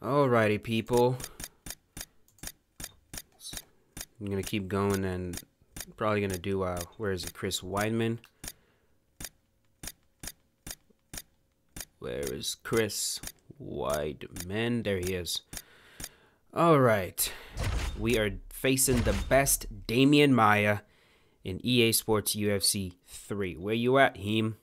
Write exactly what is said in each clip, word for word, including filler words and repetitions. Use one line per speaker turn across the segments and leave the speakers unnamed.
Alrighty, people. I'm gonna keep going and probably gonna do uh where is it? Chris Weidman. Where is Chris Weidman? There he is. Alright. We are facing the best Damian Maia in E A Sports U F C three. Where you at, Heem?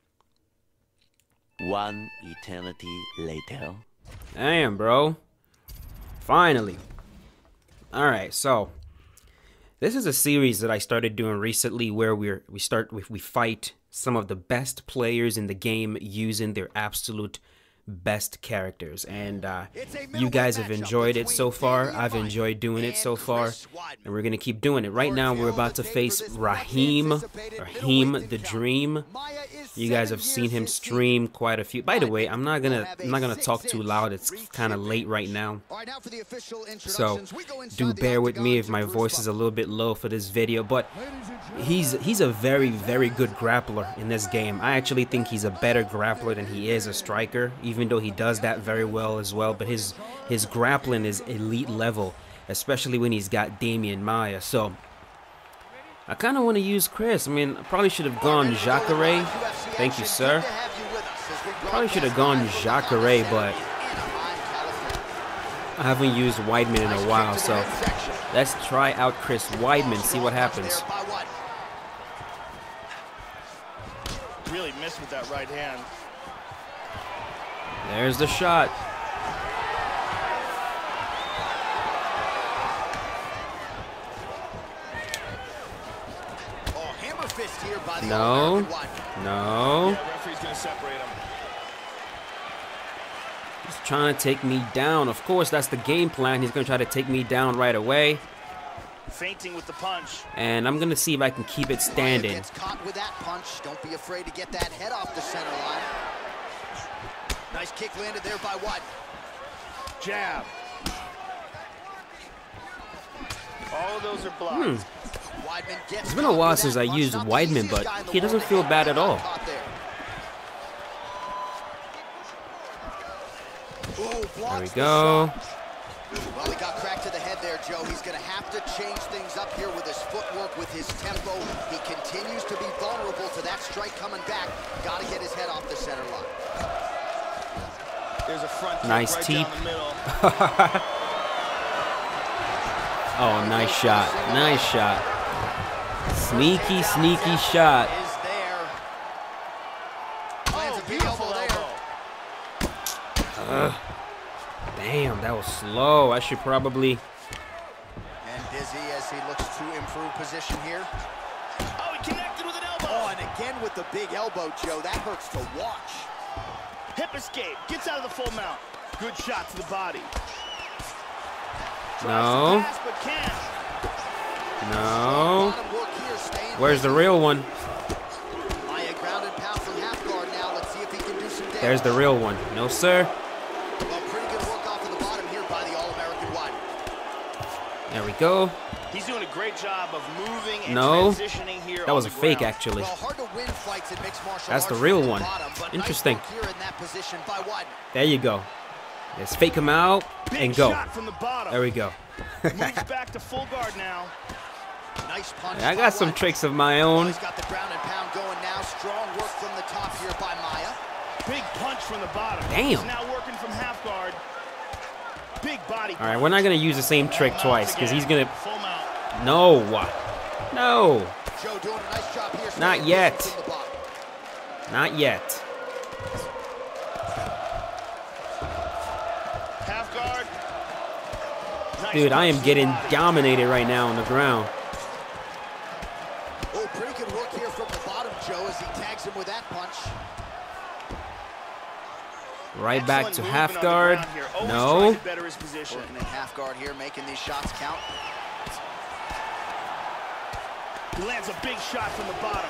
One eternity later.
Damn, bro. Finally. Alright, so this is a series that I started doing recently where we're we start with we fight some of the best players in the game using their absolute best characters, and uh, you guys have enjoyed it so far. I've enjoyed doing it so far, and we're gonna keep doing it. Right now, we're about to face Raheem, Raheem the Dream. You guys have seen him stream quite a few. By the way, I'm not gonna I'm not gonna talk too loud. It's kind of late right now, so do bear with me if my voice is a little bit low for this video. But he's he's a very very good grappler in this game. I actually think he's a better grappler than he is a striker, even though he does that very well as well. But his his grappling is elite level, especially when he's got Damian Maia. So I kind of want to use Chris. I mean, I probably should have gone Jacare. Thank you, sir. Probably should have gone Jacare, but I haven't used Weidman in a while. So let's try out Chris Weidman, see what happens.
Really missed with that right hand.
There's the shot.
Oh, hammer fist here by the
No. No.
Yeah, referee's gonna separate him.
He's trying to take me down. Of course, that's the game plan. He's going to try to take me down right away.
Fainting with the punch.
And I'm going to see if I can keep it standing.
Gets caught with that punch. Don't be afraid to get that head off the center line. Nice kick landed there by Watt.
Jab. All of those are blocked.
Hmm.
Weidman gets
It's been a while
caught
since
with
I
that punch.
used
Not the
Weidman,
easiest
but
guy in the
he doesn't
world
feel
to
bad
get
at all.
caught there. Ooh,
There we
blocks the
go.
shot. Well, he got cracked to the head there, Joe. He's going to have to change things up here with his footwork, with his tempo. He continues to be vulnerable to that strike coming back. Got to get his head off the center line.
There's a front kick
Nice
right
teep.
down the middle.
Oh, nice shot. Nice shot. Sneaky, sneaky shot.
Is there. Lands a big elbow there.
Ugh. Damn, that was slow. I should probably...
And dizzy as he looks to improve position here.
Oh, he connected with an elbow.
Oh, and again with the big elbow, Joe. That hurts to watch.
Hip escape. Gets out of the full mount. Good shot to the body.
No.
Tries to pass, but can't.
No.
Bottom work here, staying
Where's the real one?
Maia ground and pound from half guard now. Let's see if he can do some damage.
There's the real one. No, sir.
Well, pretty good work off of the bottom here by the All-American Watt.
There we go.
He's doing a great job of moving and
No.
transitioning here.
That was
on
a
the
fake,
ground.
actually.
Well, hard to win fights in mixed martial
That's the
arts
real
from
one.
bottom, but
Interesting.
Nice work here in that position by Watt.
There you go. Let's fake him out
Big
and go.
shot from the bottom.
There we go.
Moves back to full guard now.
Nice punch.
I
by
got some
Watt.
tricks of my
Oh,
own.
he's got the ground and pound going now. Strong work from the top here by Maia.
Big punch from the bottom.
Damn.
He's now working from half guard. Big body.
All right, we're not going to use the same trick twice because he's going to...
Full mount.
No. No.
Joe doing a nice job here.
Not
staying
yet.
from the bottom.
Not yet.
Half guard. Nice
Dude, I
punch
am
to the
getting
body.
dominated right now on the ground.
Oh, pretty good work here from the bottom, Joe, as he tags him with that punch.
Right back to
Excellent
half
movement on the
guard.
ground here. Always
No.
trying to better his position.
Working in half guard here, making these shots count.
He lands a big shot from the bottom.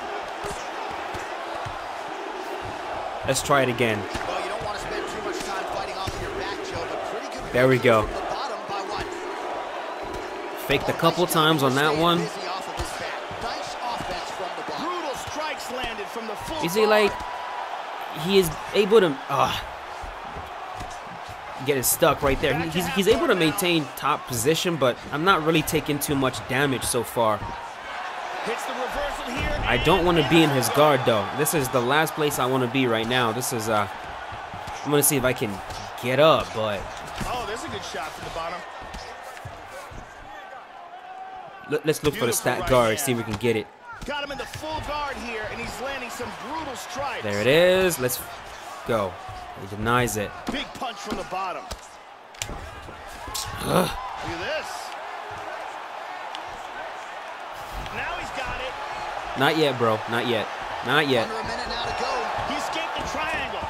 Let's try it again.
Well, you don't want to spend too much time fighting off of your back, Joe, but pretty good.
There we
work
go.
from the bottom by Watt.
Faked a
Oh,
couple
nice job
times on
here
that
staying
one.
busy off of his back. Nice offense from the bottom.
Brutal strikes landed from the full
Is he
guard.
like... He is able to... Uh, getting stuck right there. He, he's, he's able to maintain top position, but I'm not really taking too much damage so far.
Hits the reversal here.
I don't want to be in his guard, though. This is the last place I want to be right now. This is, uh, I'm going to see if I can get up, but...
Oh, there's a good shot from the bottom.
Let's look for the stat guard, see if we can get it.
Got him in the full guard here, and he's landing some brutal strikes.
There it is. Let's go. He denies it.
Big punch from the bottom.
Ugh.
Look at this. Now he's got it.
Not yet, bro. Not yet. Not yet.
Under a minute now to go.
He escaped the triangle.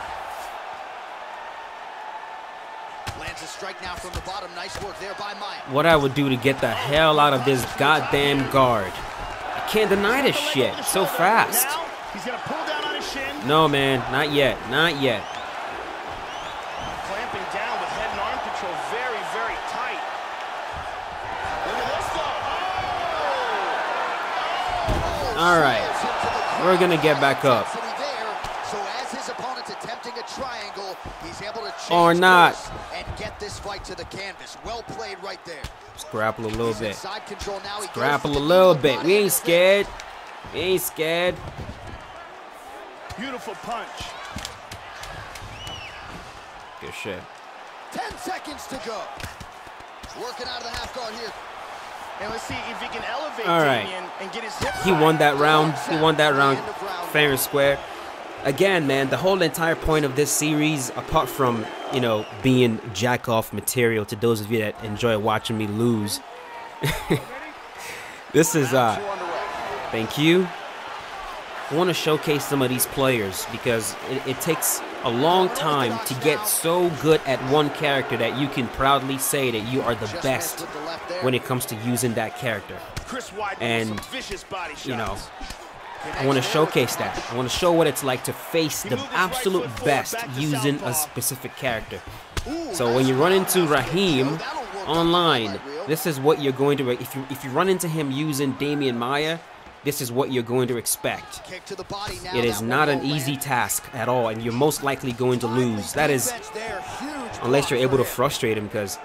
Lands a strike now from the bottom. Nice work there by Maia.
What I would do to get the hell out of this goddamn guard. I can't deny this shit so fast.
Now he's gonna pull down on his shin.
No, man. Not yet. Not yet.
Clamping down with head and arm control very, very tight. Look at this though. Oh!
All right. We're going to get back up.
So as his opponent's attempting a triangle, he's able to change
Or not.
course and get this fight to the canvas. Well played right there.
Just grapple a little
He's in
bit.
side control now. He goes
Grapple
for
a
the
little
knee,
bit.
body
We ain't
and
scared. We ain't scared.
Beautiful punch.
Good shit.
ten seconds to go. Working out of the half guard here.
And let's see if he can elevate
All right.
Damian and get his hip
He
right.
won that round. He won that round
End of round
fair and square. Again, man, the whole entire point of this series, apart from, you know, being jack-off material to those of you that enjoy watching me lose, this is, uh, thank you. I want to showcase some of these players because it, it takes a long time to get so good at one character that you can proudly say that you are the best when it comes to using that character.
Chris Weidman
And,
with some vicious body shots.
You know, I want to showcase that. I want to show what it's like to face the absolute best using a specific character. So when you run into Raheem online, this is what you're going to, if you if you run into him using Damian Maia, this is what you're going to expect.
Kick to the body now.
It is
That
not
one
an
won't
easy
land.
task at all, and you're most likely going to lose. That is,
Defense there, huge
unless you're
block
able to
for him.
frustrate him, because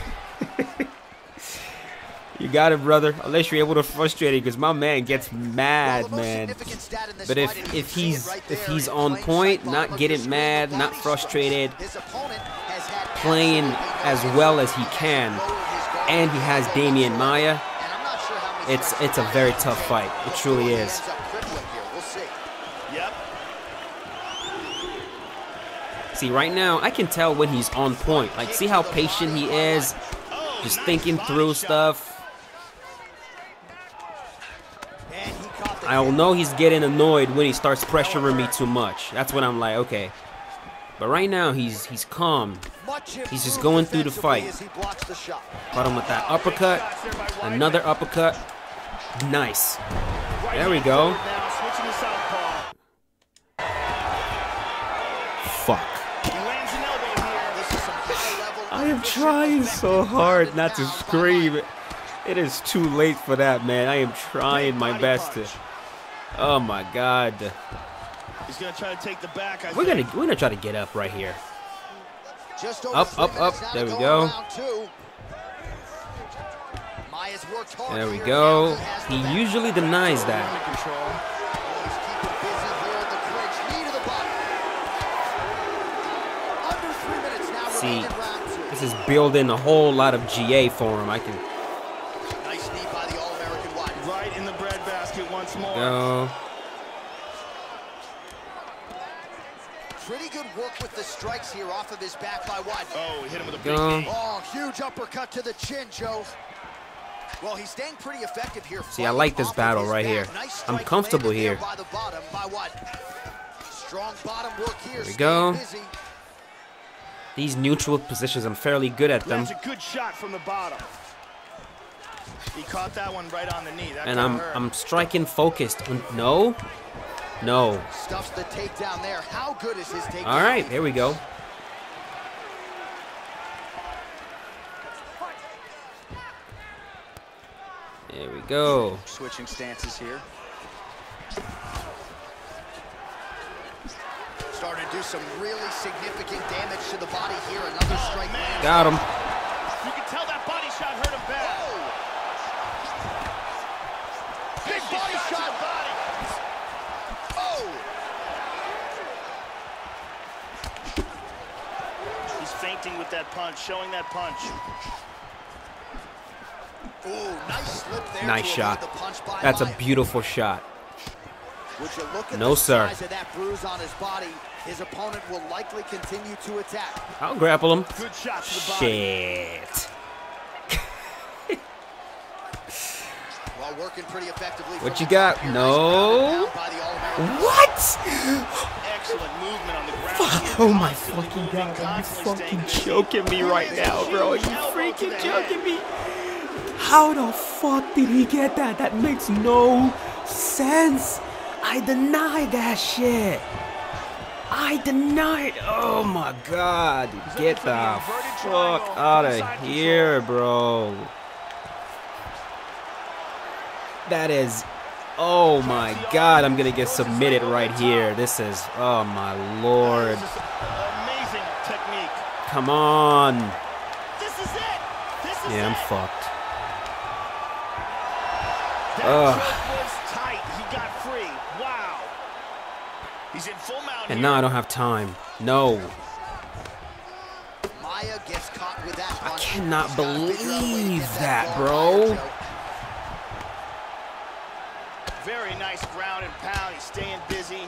you got it, brother. Unless you're able to frustrate him, because my man gets
Well,
mad,
the most
man.
significant stat in this
But
fight,
if
and you
if
can see it
he's
right
if
there
he's
in
on
plain
point,
sight,
not
bottom of
getting
the screen,
mad,
the
not
body
frustrated,
strikes. His opponent has had
playing
absolutely
as
no
well
answer.
as he
He
can,
has lowered his guard
and he has Damian Maia,
And I'm not sure how many
it's
strikes
it's a
he
very
has
tough
taken
fight. It
before
truly
he
is.
ends up crippling here. We'll see.
Yep.
See, right now, I can tell when he's on point. Like, see how patient he is,
Oh,
just
nice
thinking
body
through
shot.
stuff.
And he caught the
I'll
hit.
know he's getting annoyed when he starts pressuring me too much. That's when I'm like, okay. But right now, he's he's calm.
Much
He's just
improved
going through the
defensively
fight.
as he blocks the shot.
Caught him with that uppercut, another uppercut. Nice.
Right
There we
hand
go.
forward now, switching to southpaw.
Fuck.
He lands an elbow here.
This is some high-level
I am
efficient,
trying so
effective
hard
ground
not to
and pound by
scream.
Maia.
It is too late for that, man. I am trying my
Body
best to.
punch.
Oh my God.
He's gonna try to take the back. I
We're
think.
gonna we're gonna try to get up right here.
Just over
Up,
three
up,
minutes
up.
now
There
to
we
in
go.
round two. Maia's worked hard
There we
here.
go.
Now has the
He
back.
usually denies that.
Under control.
He's keeping busy here in the clinch. Knee to the body. Under three minutes now
See,
remaining in round two.
this is building a whole lot of G A for him. I can
Nice knee by the All-American Wide.
Right in the breadbasket once more.
go.
Pretty good work with the strikes here off of his back by Wide.
Oh, he hit him with a
Go.
big knee.
Oh, huge uppercut to the chin, Joe. Well, he's staying pretty effective here.
See, I like this
Off of
battle
his
right
back.
here.
Nice
I'm
strike
comfortable
landed there
here.
By the bottom, by Wide. Strong bottom work here.
we
staying
go.
busy.
These neutral positions, I'm fairly good at them.
That's a good shot from the bottom. He caught that one right on the knee. That
And
kinda
I'm
hurt.
I'm striking focused. No, no.
Stuffs the takedown there. How good is his takedown?
All right, here we go. There we go.
Switching stances here. Starting to do some really significant damage to the body here. Another strike.
man.
Got him.
You can tell that body shot hurt him bad.
Oh. Big
Big
body
shot to
shot.
the body.
Oh.
He's fainting with that punch, showing that punch.
Ooh, nice slip there.
Nice
to
shot.
avoid the punch by
That's a
Maia.
beautiful shot.
Would you look at
No,
the
sir.
size of that bruise on his body? His opponent will likely continue to attack.
I'll grapple him.
Good shot to the body.
Shit.
While working pretty effectively.
What
from
you
the
got?
top here,
No.
nice grounded pound by the All-American.
What?
Excellent movement on the ground.
Oh my
Constantly
fucking
moving,
god, are you
constantly
fucking
staying
joking me right now, bro? Are you
Elbow to
freaking
the
joking
head.
me? How the fuck did he get that? That makes no sense. I deny that shit. I deny it. Oh my god. Get the fuck out of here, bro. That is... Oh my god, I'm gonna get submitted right here. This is... Oh my lord.
This is amazing technique.
Come on.
This is it. This is
Yeah, I'm
it.
fucked.
That
Ugh.
choke was tight. He got free. Wow. He's in full mount
And
here.
now I don't have time. No.
Maia gets caught with that
I
punch.
cannot
He's gotta figure out a way to
believe
get
that,
guard
bro.
higher, Joe.
Very nice ground and pound. He's staying busy.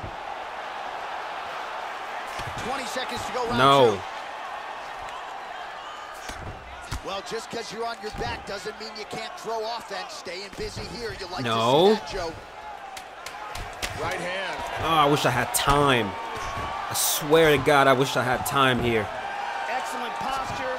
twenty seconds to go round
No.
two. Well, just because you're on your back doesn't mean you can't throw offense. Staying busy here. You like
No.
to see that, Joe.
Right hand.
Oh, I wish I had time. I swear to God, I wish I had time here.
Excellent posture.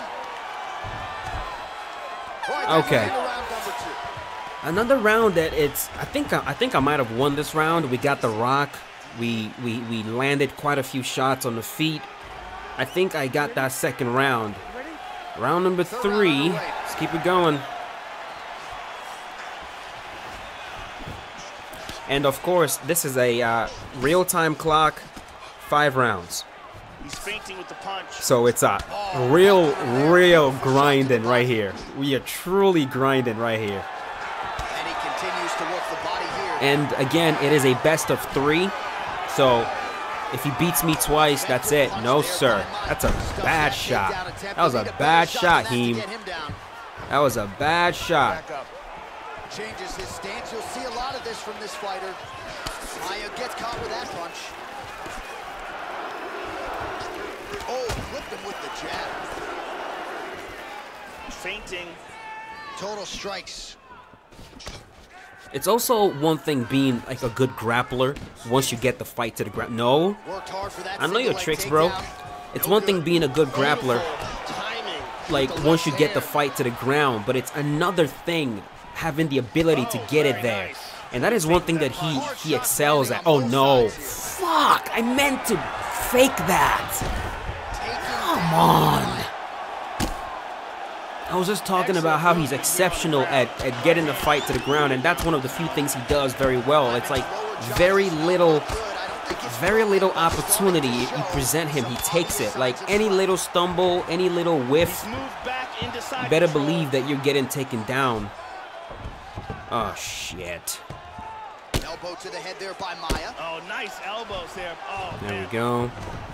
All right, that's
Okay.
the end of round number two.
Another round that it's. I think. I, I think I might have won this round. We got the rock. We we we landed quite a few shots on the feet. I think I got that second round. Round number three. Let's keep it going. And of course, this is a uh, real-time clock, five rounds.
He's fainting with the punch.
So it's a real, real grinding right here. We are truly grinding right here.
And he continues to work the body here.
And again, it is a best of three. So if he beats me twice, that's it. No, sir. That's a bad shot. That was a bad shot, Heem. That was a bad shot.
Back up.
Changes his stance. You'll see a lot of this from this fighter. Maia gets caught with that punch. Oh, flipped him with the jab.
Fainting.
Total strikes.
It's also one thing being like a good grappler once you get the fight to the ground. No,
Worked hard for that
I know your
single leg
tricks, bro.
takedown.
It's
No
one thing
good.
being a good grappler,
Timing.
like once you get the fight to the ground, but it's another thing having the ability to get it there. And that is one thing that he he excels at. Oh no. Fuck, I meant to fake that. Come on. I was just talking about how he's exceptional at, at getting the fight to the ground, and that's one of the few things he does very well. It's like very little, very little opportunity you present him, he takes it. Like any little stumble, any little whiff,
He's moved back into side
you better
control.
believe that you're getting taken down. Oh shit.
Elbow to the head there by Maia.
Oh, nice elbows there. Oh,
There
man.
we go.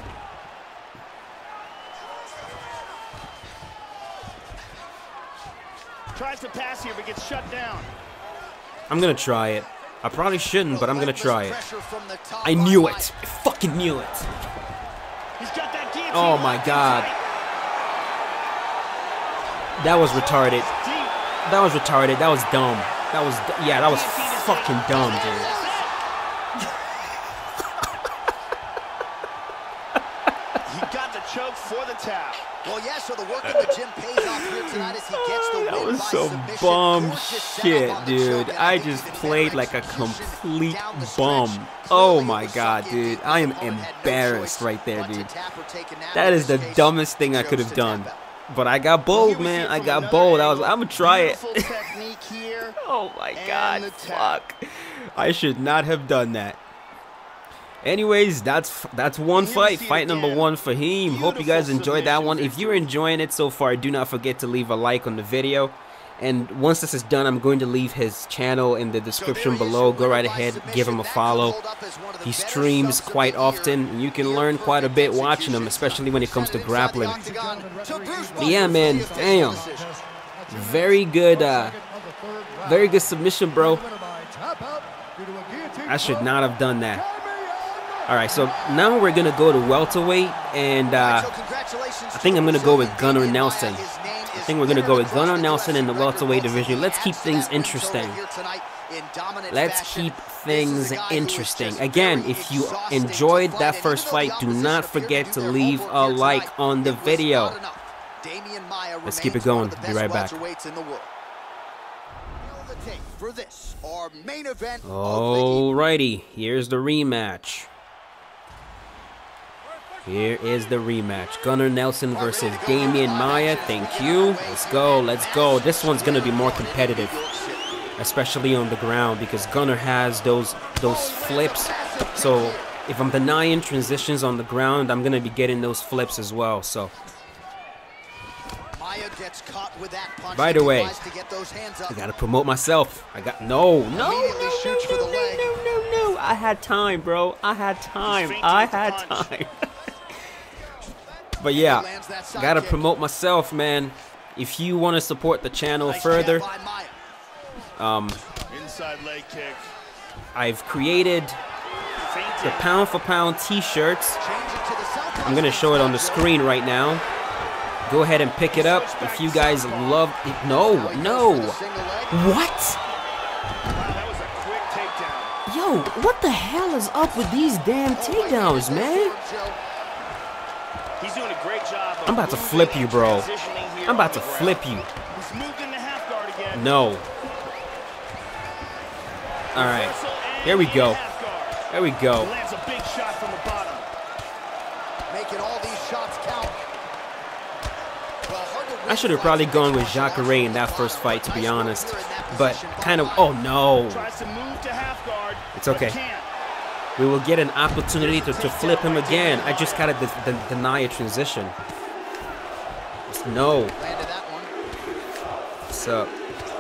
Tries to pass here, but gets shut down.
I'm gonna try it. I probably shouldn't, but I'm gonna try it.
Pressure from the top
I
by
knew
Maia.
it. I fucking knew it.
He's got that guillotine.
Oh my
locked in
God.
tight.
That was retarded.
Deep.
That was retarded. That was dumb. That was, yeah, that was fucking dumb, dude.
He got the choke for the tap.
Well, yeah, so the work in the gym pays off here tonight as he gets the
That
win
was
by
some
submission.
bum
Gorgeous setup
shit,
on the
dude.
choke, and
I
think
just
he's in
played
better
like a
execution
complete
down the stretch.
bum.
Clearly
Oh
it
my
was
god,
sucky indeed.
dude. I am
The opponent had no
embarrassed
choice
right there,
but to
dude.
tap or take a nap.
That
In
is the
this case,
dumbest thing I
chose
could have
to
done.
tap out.
But I got bold,
Here we see
man.
it
I
from
got
another
bold. I was,
angle.
I'm gonna try it.
Beautiful technique here.
Oh my
And
god,
the tap.
fuck. I should not have done that. Anyways, that's that's one fight. Fight number one, Fahim. Hope you guys enjoyed that one. If you're enjoying it so far, do not forget to leave a like on the video. And once this is done, I'm going to leave his channel in the description below. Go right ahead, give him a follow. He streams quite often, and you can learn quite a bit watching him, especially when it comes to grappling. But yeah, man, damn. Very good, uh, very good submission, bro. I should not have done that. All right, so now we're going to go to welterweight, and uh, I think I'm going to go with Gunnar Nelson. I think we're going to go with Gunnar Nelson in the welterweight division. Let's keep things interesting. Let's keep things interesting. Again, if you enjoyed that first fight, do not forget to leave a like on the video. Let's keep it going. Be right back. Alrighty, here's the rematch. Here is the rematch. Gunnar Nelson versus Demian Maia. Thank you. Let's go. Let's go. This one's going to be more competitive, especially on the ground, because Gunnar has those those flips. So if I'm denying transitions on the ground, I'm going to be getting those flips as well. So by the way, I got to promote myself. I got no, no, no, no, no, no, no, no, no. I had time, bro. I had time. I had time. But yeah, gotta promote myself, man. If you want to support the channel further, um, I've created the pound for pound t-shirts. I'm gonna show it on the screen right now. Go ahead and pick it up if you guys love it. No, no. What? Yo, what the hell is up with these damn takedowns, man?
He's doing a great job.
I'm about to flip you, bro. I'm about to flip you. No. All right. Here we go. There we go. I should have probably gone with Jacare in that first fight, to be honest. But kind of, oh no. It's okay. We will get an opportunity to, to flip him again. I just gotta de de deny a transition. No. What's up?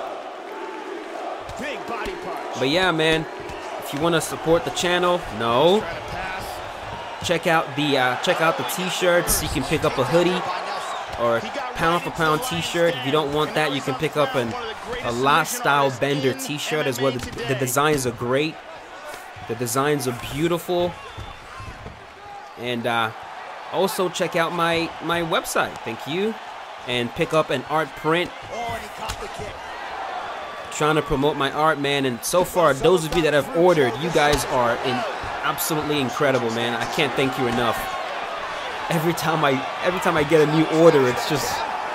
But yeah, man. If you want to support the channel, no. Check out the uh, check out the t-shirts. You can pick up a hoodie or pound for pound t-shirt. If you don't want that, you can pick up an a Last Style Bender t-shirt as well. The, the designs are great. The designs are beautiful. And uh, also check out my my website. Thank you. And pick up an art print. Trying to promote my art, man. And so far, those of you that have ordered, you guys are in absolutely incredible, man. I can't thank you enough. Every time I every time I get a new order, it's just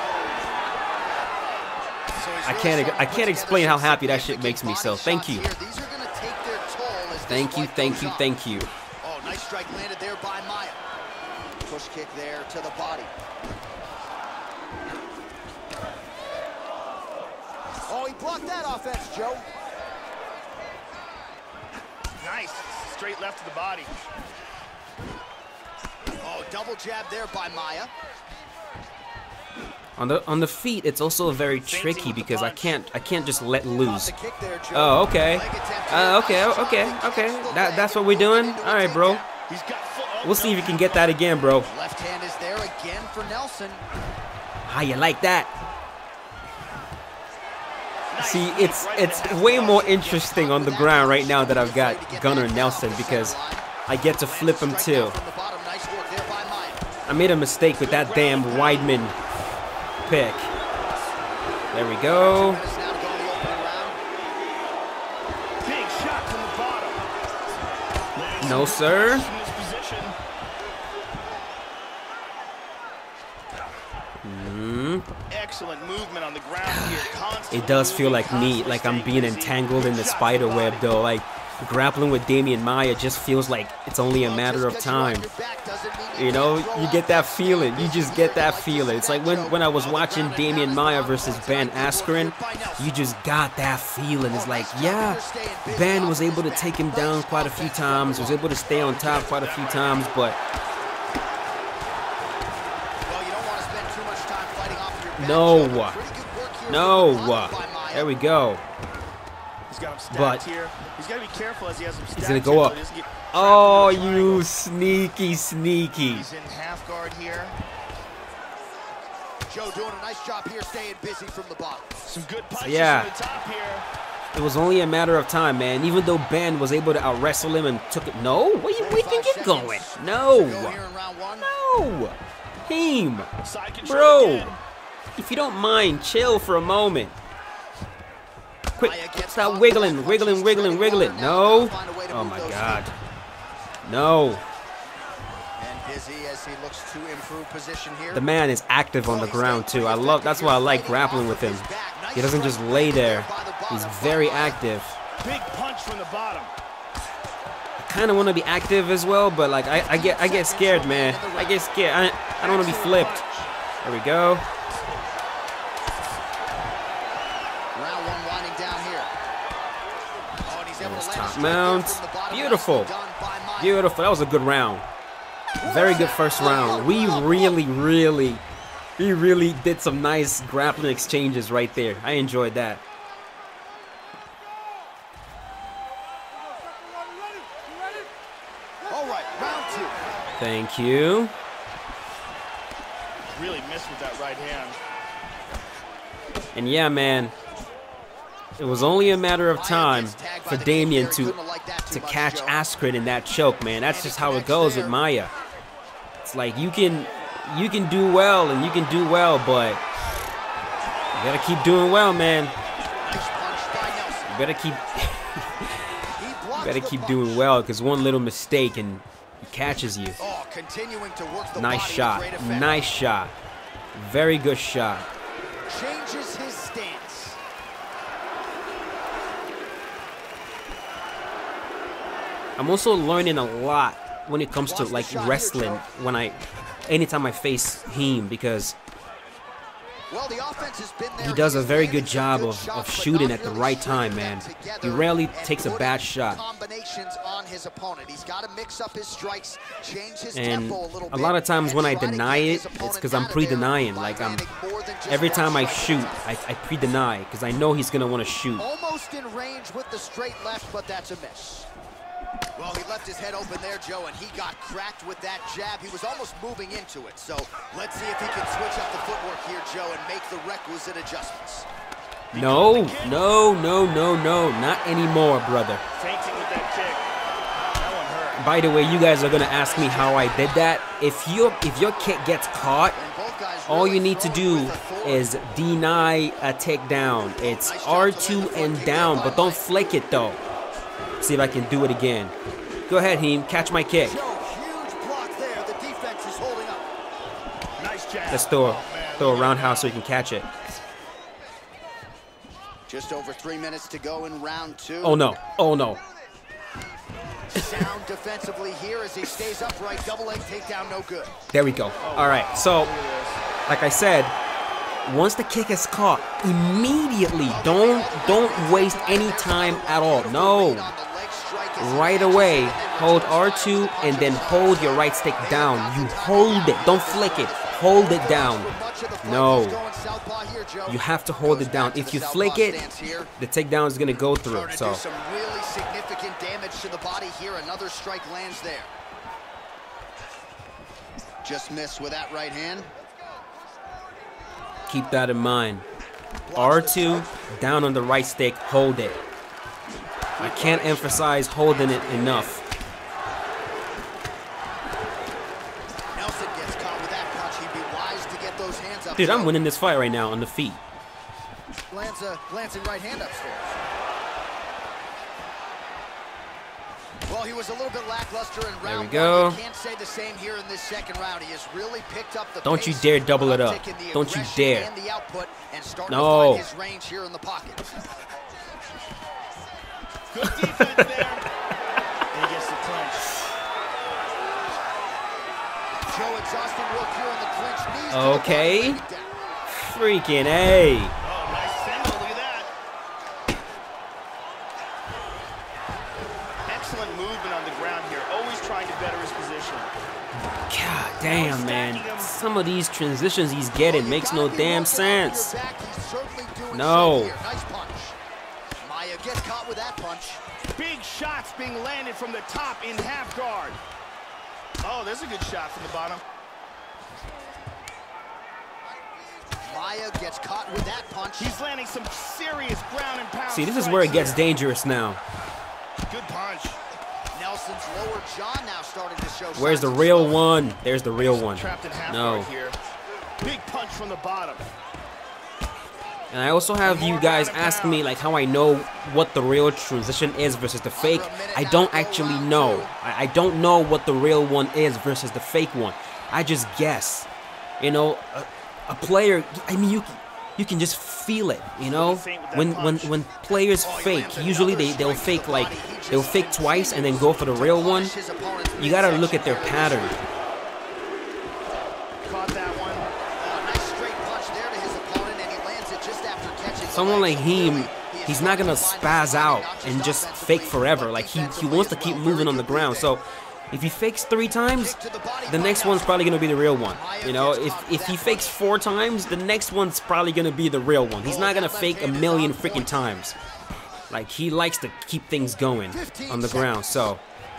I can't I can't explain how happy that shit makes me. So thank you. Thank you, thank you, thank you.
Oh, nice strike landed there by Maia. Push kick there to the body. Oh, he blocked that offense, Joe.
Nice. Straight left to the body.
Oh, double jab there by Maia.
On the on the feet, it's also very tricky because I can't I can't just let loose. Oh, okay. Uh, okay, okay, okay. That that's what we're doing. All right, bro. We'll see if you can get that again, bro.
Left hand is there again for Nelson.
How you like that? See, it's it's way more interesting on the ground right now that I've got Gunnar Nelson because I get to flip him too. I made a mistake with that damn Weidman pick. There we go. No, sir. Mm.
Excellent movement on the ground here.
It does feel like me, like I'm being entangled in the spider web, though. Like grappling with Damian Maia just feels like it's only a matter of time. You know, you get that feeling. You just get that feeling. It's like when, when I was watching Damian Maia versus Ben Askren, you just got that feeling. It's like, yeah, Ben was able to take him down quite a few times, was able to stay on top quite a few times, but no, no, there we go. But
he's got to be careful as he has some
he's gonna go up. Oh, you sneaky, sneaky.
He's in half guard here.
Joe doing a nice job here, staying busy from the bottom.
Some good punches
Yeah.
from the top here.
It was only a matter of time, man. Even though Ben was able to out wrestle him and took it. No, where you, where you think you're going? No, no, team,
Side control
bro.
again.
If you don't mind, chill for a moment. Quick, stop wiggling, wiggling, wiggling, wiggling. No. Oh my God. No.
And busy as he looks to improve position here.
The man is active on the ground too. I love. That's why I like grappling with him. He doesn't just lay there. He's very active.
Big punch from the bottom.
I kind of want to be active as well, but like I, I get, I get scared, man. I get scared. I, I don't want to be flipped. There we go.
Round one winding down here. Oh, and he's able to land a
Top
strike
mount.
there from the bottom.
Beautiful.
Nicely done by Maia.
Beautiful. That was a good round. Very good first round. We really, really, we really did some nice grappling exchanges right there. I enjoyed that.
All right, round two.
Thank you.
Really missed with that right hand.
And yeah, man, it was only a matter of time for Damian to to catch Askren in that choke, man. That's just how it goes with Maia. It's like you can you can do well and you can do well, but you gotta keep doing well, man.
Nice punch by Nelson.
You better keep
He
you
blocks
better
the
keep
punch.
doing well, because one little mistake and he catches you.
Oh, continuing to work the
Nice
body with
shot.
great effect.
Nice shot. Very good shot.
Changes his stance.
I'm also learning a lot when it comes to like wrestling when I anytime I face him, because
Well, the offense has been there.
he does a
has
very
landed
good
some
job
good
of,
shots,
of
but
shooting
not
at the
really
right
stringing
time, man.
them
He
together
rarely
and
takes a
putting
bad shot.
Combinations on his opponent. He's got to mix up his strikes, change his
And
tempo a little
a
bit,
lot of times
and
when I
try to
deny
get
it,
his
it's
opponent
because I'm
out of there
pre-denying.
by
Like I'm
landing more than just
every
one
time I
strike.
shoot, I, I pre-deny because I know he's gonna want to shoot.
Almost in range with the straight left, but that's a miss. Well, he left his head open there, Joe, and he got cracked with that jab. He was almost moving into it. So let's see if he can switch up the footwork here, Joe, and make the requisite adjustments.
No, no, no, no, no, not anymore, brother.
Fainting with that kick. That one hurt.
By the way, you guys are gonna ask me how I did that. If your if your kick gets caught,
And both guys
all
really
you need to
throwing
do
with authority.
is deny a takedown. It's R two and down, but don't flick it though. See if I can do it again. Go ahead, Heem. Catch my kick.
Joe, huge block there. The defense is holding up.
Nice jab.
Let's throw a,
Oh, man,
throw a
look at
roundhouse so he can catch it.
Just over three minutes to go in round two.
Oh no. Oh no.
Sound defensively here as he stays upright. Double leg takedown, no good.
There we go. All right. So, like I said, once the kick is caught, immediately don't don't waste any time at all. No. Right away, hold R two and then hold your right stick down. You hold it. Don't flick it. Hold it down. No. You have to hold it down. If you flick it, the takedown is going to go through.
Trying to
So,
do some really significant damage to the body here. Another strike lands there. Just missed with that right hand.
keep that in mind. R two, down on the right stick, hold it. I can't emphasize holding it enough.
Nelson gets caught with that punch. He'd be wise to get those hands up.
Dude, I'm
Joe.
winning this fight right now on the feet.
Lands a glancing right hand upstairs. Well, he was a little bit lackluster in round
There we
one.
go.
You can't say the same here in this second round. He has really picked up the
Don't you
pace,
dare double it up.
uptick in the
Don't you
aggression
dare.
and the output, and starting
No.
to find his range here in the pocket.
Good defense there.
exhausting work here in the clinch. Knees to the
Okay.
body, laid it down.
Freaking A.
Oh, nice send. Look at that. Excellent movement on the ground here. Always trying to better his position.
God damn, man. Some of these transitions he's getting makes no damn sense. No.
Nice punch. Maia gets caught with that punch.
Big shots being landed from the top in half guard. Oh, there's a good shot from the bottom.
Maia gets caught with that punch.
He's landing some serious ground and pound.
See, this is where it gets
strikes
dangerous now.
here. Good punch.
Nelson's lower jaw now starting to show.
Where's the
signs of
real
swelling.
one? There's the real one.
Trapped in half
No.
guard here. Big punch from the bottom.
And I also have you guys ask me like how I know what the real transition is versus the fake. I don't actually know. I, I don't know what the real one is versus the fake one. I just guess. You know, a, a player. I mean, you you can just feel it. You know, when when when players fake, usually they they'll fake like they'll fake twice and then go for the real one. You gotta look at their pattern.
Caught that one.
Oh, nice straight punch there to his opponent, and he lands it just after catching the
Someone
leg.
like him, he's not gonna spaz out and just fake forever. Like he, he wants to keep moving on the ground. So if he fakes three times, the next one's probably gonna be the real one. You know, if if he fakes four times, the next one's probably gonna be the real one. He's not gonna fake a million freaking times. Like he likes to keep things going on the ground. So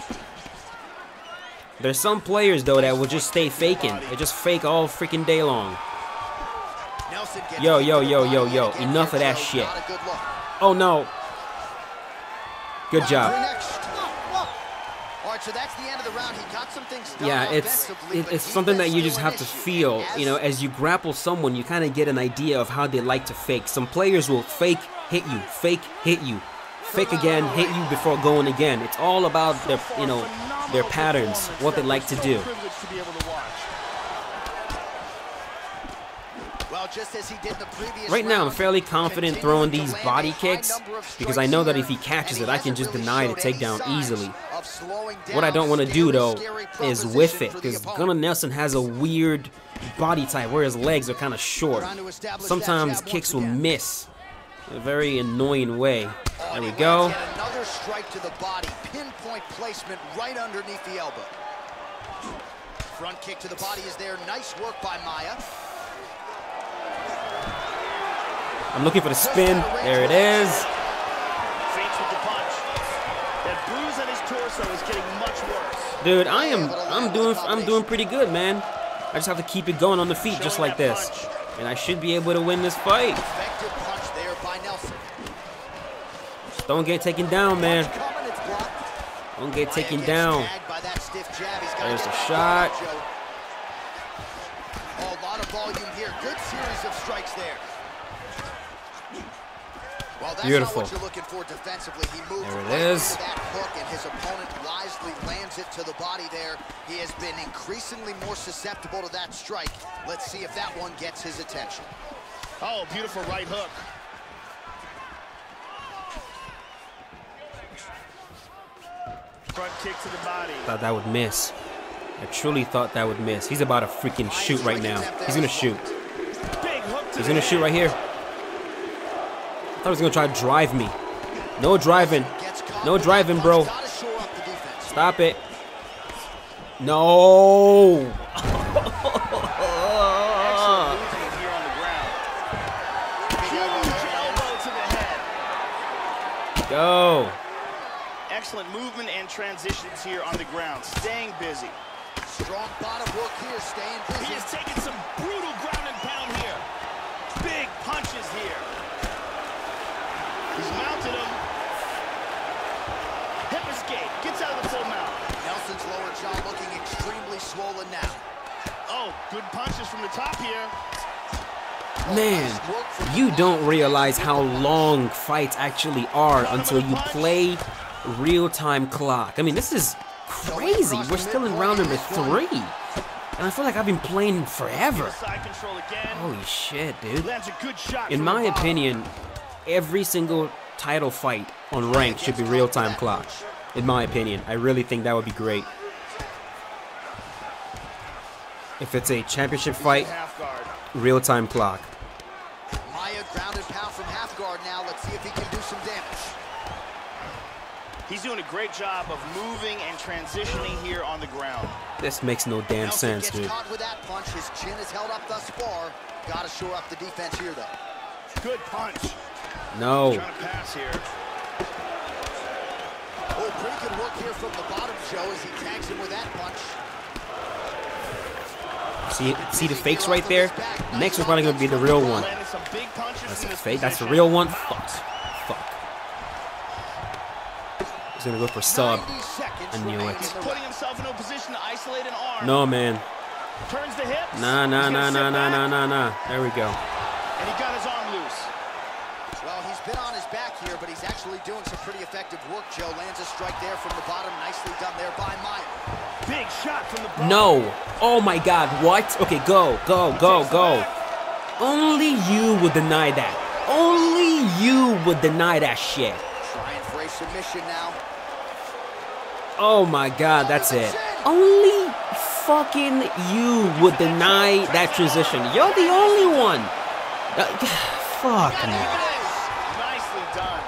there's some players though that will just stay faking. They just fake all freaking day long.
Nelson gets
Yo, yo,
hit
yo,
with
yo,
the
yo,
body again
enough
here,
of that
Joe.
shit.
Not a good look.
Oh no. Good
On
job.
to next. All right, so that's the end of the round. He got some things done
Yeah, it's
offensively,
it,
but
it's something that you
defense
just
still
have to
an issue.
feel.
As-
You know, as you grapple someone, you kind of get an idea of how they like to fake. Some players will fake, hit you, fake, hit you, fake again, hit you before going again. It's all about their, you know, their patterns, what they like to do.
Privileged to be able to watch.
Well, just as he did in the previous
Right now, I'm
round,
fairly confident
continuing
throwing
to
these
land
body
a high
kicks
number of
because I
strikes
know that
here,
if he catches
and
it, I
he
can just
hasn't
deny
really
the
showed any
takedown
signs
easily.
of slowing
What I
down.
don't want to do
Scary,
though
scary
is whiff
proposition
it
for the
because
opponent.
Gunnar Nelson has a weird body type where his legs are kind of short.
Trying to establish
Sometimes
that jab
kicks
once
will
again.
miss in a very annoying way.
Oh,
There
and
we
he
go.
lands yet another strike to the body, pinpoint placement right underneath the elbow. Front kick to the body is there. Nice work by Maia.
I'm looking for the spin. There it is.
Feints with the punch. That bruise on his torso is getting much worse.
Dude, I am I'm doing I'm doing pretty good, man. I just have to keep it going on the feet just
Showing
like
that
this.
punch.
And I should be able to win this fight.
Effective punch there by Nelson.
Just don't get taken down, man.
Coming, it's blocked.
Don't get
Maia
taken
gets
down.
tagged by that stiff jab. He's gotta
There's
get
a
that
shot.
down, Joe. Oh, a lot of volume here. Good series of strikes there. Well, that's
Beautiful.
not what you're looking for defensively. He moves
There it
right
is.
into that hook, and his opponent wisely lands it to the body there. He has been increasingly more susceptible to that strike. Let's see if that one gets his attention.
Oh, beautiful right hook. Front kick to the body.
Thought that would miss. I truly thought that would miss. He's about to freaking shoot right now. He's gonna shoot.
Big hook to
He's
the
gonna shoot
head.
right here. I thought he was gonna try to drive me. No driving.
Gets caught
No
with that
driving,
punch.
bro.
Gotta shore up the defense.
Stop it. No.
Excellent movement here on the ground. Huge elbow to the head.
Go.
Excellent movement and transitions here on the ground. Staying busy.
Strong bottom work here, staying busy.
He is taking some brutal ground and pound here. Big punches here. He's mounted him. Hip escape. Gets out of the full mount.
Nelson's lower jaw looking extremely swollen now.
Oh, good punches from the top here.
Man, you don't realize how long fights actually are until you play real-time clock. I mean, this is crazy. We're still in round number three. And I feel like I've been playing forever.
Side control again.
Holy shit, dude.
Lands a good shot.
In
from
my
the bottom.
opinion, every single title fight on ranked should be real-time clock. In my opinion, I really think that would be great. If it's a championship fight,
Half guard.
real-time clock.
Maia ground and pound from half guard now. Let's see if he can do some damage.
He's doing a great job of moving and transitioning here on the ground.
This makes no damn
Nelson
sense,
gets
dude.
caught with that punch. His chin is held up thus far. Got to shore up the defense here, though.
Good punch.
No.
Trying to pass here.
Oh, pretty good work here from the bottom, Joe, as he tags him with that punch.
See, see the fakes right there? Next is probably gonna be the real one.
Landed some big punches
That's
from
a
this
fake. That's the
position.
real one. Fuck. Fuck. He's gonna go for sub.
ninety seconds
I knew
remain
it.
in the
Putting himself in a position to isolate an arm.
No, man.
Turns the hips.
Nah, nah,
He's
nah,
gonna
nah,
sit
nah, nah,
back,
nah, nah. There we go.
And he got his arm loose.
Well, he's been on his back here, but he's actually doing some pretty effective work, Joe. Lands a strike there from the bottom. Nicely done there by Maia.
Big shot from the bottom.
No. Oh my God. What? Okay, go, go, go, go. Only you would deny that. Only you would deny that shit.
Trying for a submission now.
Oh my God, that's it. Only fucking you would deny that transition. You're the only one. Uh, fuck
Got it.
me.
Nicely done.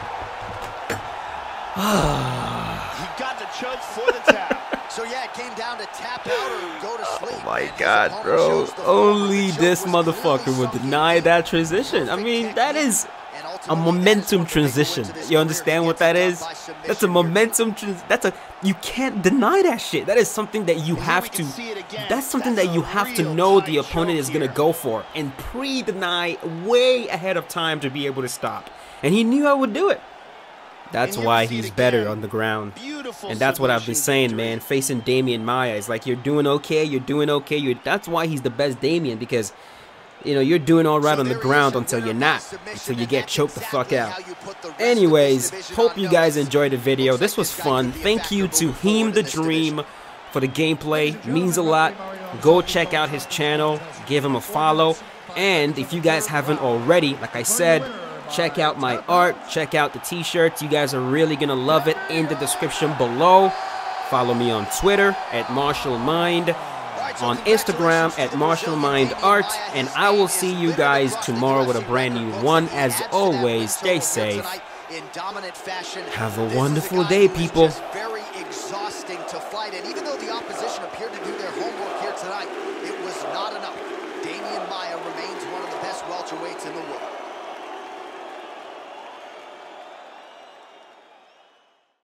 He got the choke for the tap.
So yeah, it came down to tap out or go to sleep.
Oh my
And his
God,
opponent
bro.
shows the form.
Only
The choke
this
was
motherfucker
clearly
would
something
deny
he did.
that transition. I mean, that is a momentum transition. You understand what that is? That's a momentum trans- that's a you can't deny that shit. That is something that you have to that's something that you have to know the opponent is going to go for and pre-deny way ahead of time to be able to stop. And he knew I would do it. That's why he's better on the ground. And that's what I've been saying, man. Facing Damian Maia is like, you're doing okay, you're doing okay. You're, that's why he's the best Damian, because, you know, you're doing all right on the ground until you're not, until you get choked the fuck out. Anyways, hope you guys enjoyed the video. This was fun. Thank you to Heem the Dream for the gameplay. Means a lot. Go check out his channel. Give him a follow. And if you guys haven't already, like I said, check out my art, check out the t-shirts. You guys are really gonna love it. In the description below. Follow me on Twitter at Martial Mind, on Instagram at Martial Mind Art, and I will see you guys tomorrow with a brand new one. As always, stay safe. Have a wonderful day, people.
Very exhausting to fight, and even though the opposition appeared to do their homework here tonight, it was not enough. Damian Maia remains one of the best welterweights in the world.